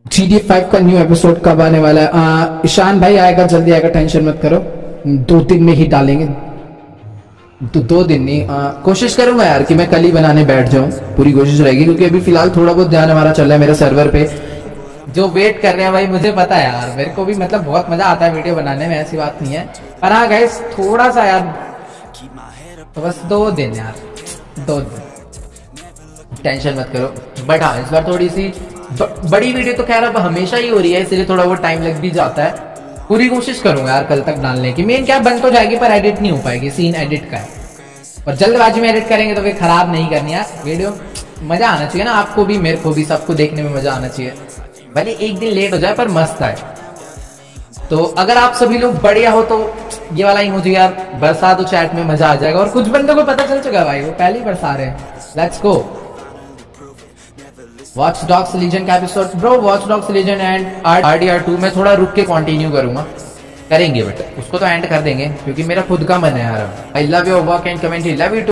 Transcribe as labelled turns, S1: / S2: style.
S1: GTA 5 का new episode कब आने वाला है? ईशान भाई आएगा, जल्दी आएगा, टेंशन मत करो। 2 दिन में ही डालेंगे। तो 2 दिन नहीं, कोशिश करूंगा यार कि मैं कल ही बनाने बैठ जाऊं, पूरी कोशिश रहेगी, क्योंकि अभी फिलहाल थोड़ा बहुत ध्यान हमारा चल रहा है मेरे सर्वर पे। जो वेट कर रहे हैं भाई, मुझे पता है यार, मेरे को भी मतलब बहुत मजा आता है वीडियो बनाने में, ऐसी बात नहीं है। पर हाँ गाइस, थोड़ा सा यार, तो बस 2 दिन यार, 2 दिन, टेंशन मत करो। बट हाँ, इस बार थोड़ी सी बड़ी वीडियो तो खैर अब हमेशा ही हो रही है, इसलिए थोड़ा बहुत टाइम लग भी जाता है। पूरी कोशिश करूंगा यार कल तक डालने की। मेन क्या, बन तो जाएगी पर एडिट नहीं हो पाएगी, सीन एडिट का है, और जल्दबाजी में एडिट करेंगे तो फिर खराब नहीं करनी यार वीडियो। मजा आना चाहिए ना, आपको भी, मेरे को भी, सबको देखने में मजा आना चाहिए, भले एक दिन लेट हो जाए पर मस्त है। तो अगर आप सभी लोग बढ़िया हो तो ये वाला इमोजी यार बरसा दो चैट में, मजा आ जाएगा। और कुछ बंदों को पता चल चुका भाई, वो पहले ही बरसा रहे हैं। Let's go. Watch Dogs Legion का episode bro, Watch Dogs Legion and RDR2 में थोड़ा रुक के कंटिन्यू करूंगा, करेंगे, बट उसको तो एंड कर देंगे क्योंकि मेरा खुद का मन है यार। I love your work and commentary, love you.